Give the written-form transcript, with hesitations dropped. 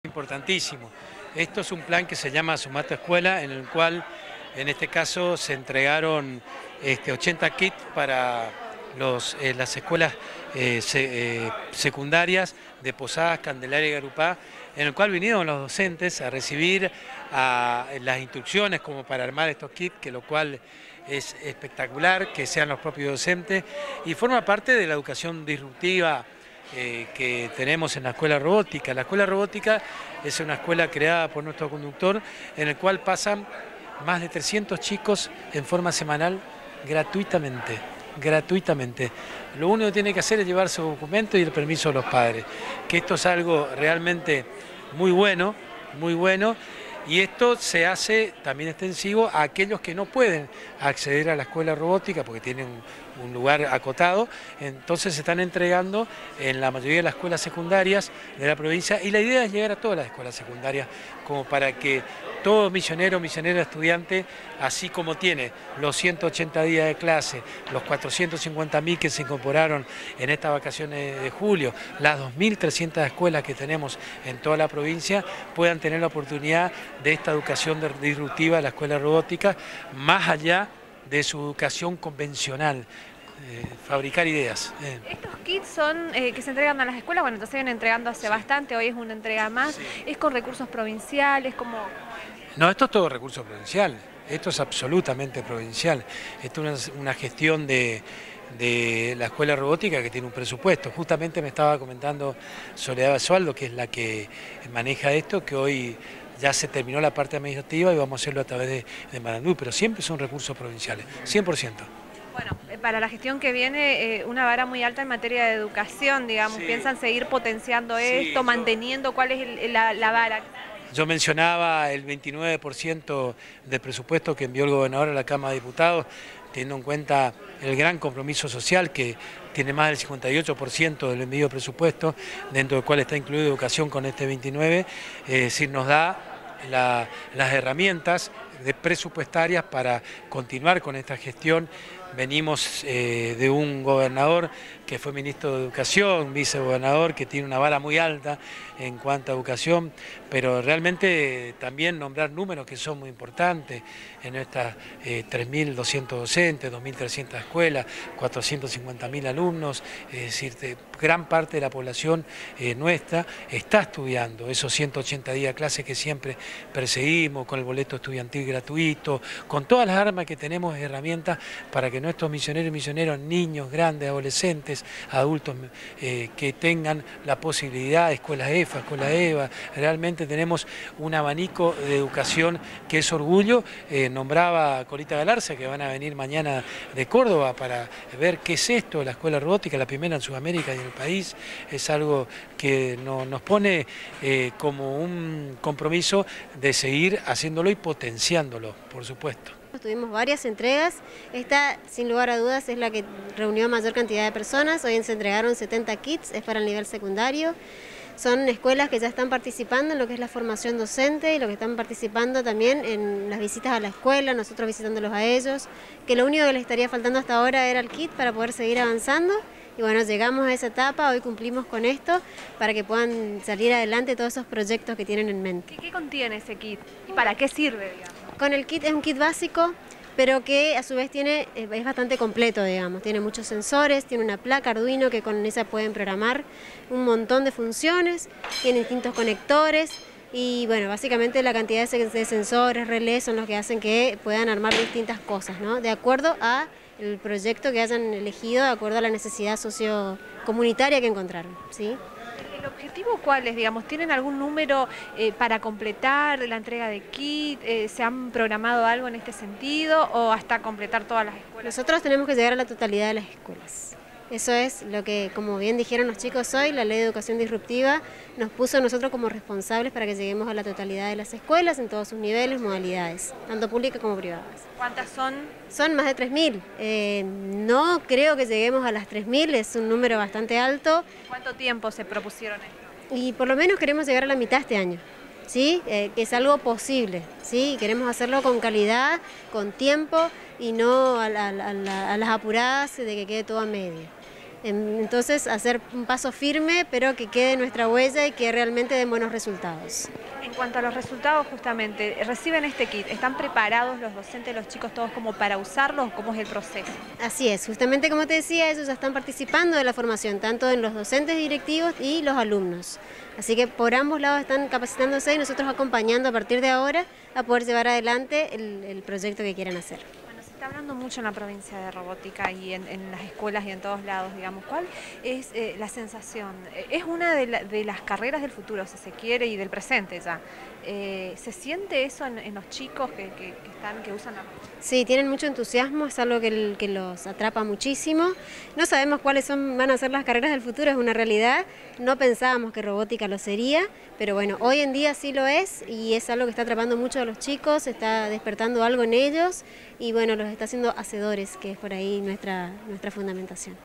Importantísimo. Esto es un plan que se llama Sumate Escuela, en el cual en este caso se entregaron 80 kits para las escuelas secundarias de Posadas, Candelaria y Garupá, en el cual vinieron los docentes a recibir las instrucciones como para armar estos kits, que lo cual es espectacular, que sean los propios docentes, y forma parte de la educación disruptiva que tenemos en la Escuela Robótica. La Escuela Robótica es una escuela creada por nuestro conductor, en el cual pasan más de 300 chicos en forma semanal gratuitamente. Lo único que tiene que hacer es llevar su documento y el permiso de los padres, que esto es algo realmente muy bueno, y esto se hace también extensivo a aquellos que no pueden acceder a la escuela robótica porque tienen un lugar acotado. Entonces se están entregando en la mayoría de las escuelas secundarias de la provincia, y la idea es llegar a todas las escuelas secundarias, como para que todo misionero, estudiante, así como tiene los 180 días de clase, los 450.000 que se incorporaron en estas vacaciones de julio, las 2.300 escuelas que tenemos en toda la provincia, puedan tener la oportunidad de esta educación disruptiva de la escuela robótica, más allá de su educación convencional. Fabricar ideas. Estos kits son que se entregan a las escuelas, bueno, entonces se vienen entregando hace bastante, hoy es una entrega más, es con recursos provinciales, como... No, esto es todo recurso provincial, esto es absolutamente provincial, esto es una gestión de la escuela robótica que tiene un presupuesto. Justamente me estaba comentando Soledad Basualdo, que es la que maneja esto, que hoy ya se terminó la parte administrativa y vamos a hacerlo a través de Marandú, pero siempre son recursos provinciales, 100%. Bueno, para la gestión que viene, una vara muy alta en materia de educación, digamos, ¿piensan seguir potenciando esto, manteniendo cuál es la vara? Yo mencionaba el 29% del presupuesto que envió el gobernador a la Cámara de Diputados, teniendo en cuenta el gran compromiso social que tiene más del 58% del envío de presupuesto, dentro del cual está incluido educación con este 29%, es decir, nos da las herramientas presupuestarias para continuar con esta gestión. Venimos de un gobernador que fue ministro de Educación, vicegobernador que tiene una vara muy alta en cuanto a educación, pero realmente también nombrar números que son muy importantes en estas 3.200 docentes, 2.300 escuelas, 450.000 alumnos, es decir, gran parte de la población nuestra está estudiando esos 180 días de clase que siempre perseguimos, con el boleto estudiantil gratuito, con todas las armas que tenemos, herramientas para que nuestros misioneros, niños, grandes, adolescentes, adultos, que tengan la posibilidad, escuelas EFA, escuelas EVA, realmente tenemos un abanico de educación que es orgullo. Nombraba a Corita Galarza, que van a venir mañana de Córdoba para ver qué es esto, la escuela robótica, la primera en Sudamérica y en el país. Es algo que nos pone como un compromiso de seguir haciéndolo y potenciándolo, por supuesto. Tuvimos varias entregas, esta sin lugar a dudas es la que reunió mayor cantidad de personas, hoy se entregaron 70 kits, es para el nivel secundario. Son escuelas que ya están participando en lo que es la formación docente y lo que están participando también en las visitas a la escuela, nosotros visitándolos a ellos, que lo único que les estaría faltando hasta ahora era el kit para poder seguir avanzando. Y bueno, llegamos a esa etapa, hoy cumplimos con esto para que puedan salir adelante todos esos proyectos que tienen en mente. ¿Qué contiene ese kit? ¿Y para qué sirve, digamos? Con el kit es un kit básico, pero que a su vez es bastante completo, digamos. Tiene muchos sensores, tiene una placa Arduino que con esa pueden programar un montón de funciones, tiene distintos conectores y bueno, básicamente la cantidad de sensores, relés son los que hacen que puedan armar distintas cosas, ¿no? De acuerdo a el proyecto que hayan elegido, de acuerdo a la necesidad sociocomunitaria que encontraron, ¿sí? ¿El objetivo cuál es? Digamos, ¿tienen algún número para completar la entrega de kit? ¿Se han programado algo en este sentido o hasta completar todas las escuelas? Nosotros tenemos que llegar a la totalidad de las escuelas. Eso es lo que, como bien dijeron los chicos hoy, la Ley de Educación Disruptiva nos puso a nosotros como responsables para que lleguemos a la totalidad de las escuelas en todos sus niveles, modalidades, tanto públicas como privadas. ¿Cuántas son? Son más de 3.000. No creo que lleguemos a las 3.000, es un número bastante alto. ¿Cuánto tiempo se propusieron esto? Y por lo menos queremos llegar a la mitad este año, ¿sí? Que es algo posible, ¿sí? Queremos hacerlo con calidad, con tiempo y no a las apuradas de que quede todo a media. Entonces, hacer un paso firme, pero que quede nuestra huella y que realmente den buenos resultados. En cuanto a los resultados, justamente, reciben este kit, ¿están preparados los docentes, los chicos todos como para usarlos? ¿Cómo es el proceso? Así es, justamente como te decía, ellos ya están participando de la formación, tanto en los docentes directivos y los alumnos. Así que por ambos lados están capacitándose y nosotros acompañando a partir de ahora a poder llevar adelante el proyecto que quieran hacer. Se está hablando mucho en la provincia de robótica y en las escuelas y en todos lados, digamos. ¿Cuál es la sensación? Es una de las carreras del futuro, si se quiere, y del presente ya. ¿Se siente eso en los chicos que usan la robótica? Sí, tienen mucho entusiasmo, es algo que los atrapa muchísimo. No sabemos cuáles van a ser las carreras del futuro, es una realidad. No pensábamos que robótica lo sería, pero bueno, hoy en día sí lo es y es algo que está atrapando mucho a los chicos, está despertando algo en ellos y bueno, los está haciendo hacedores, que es por ahí nuestra fundamentación.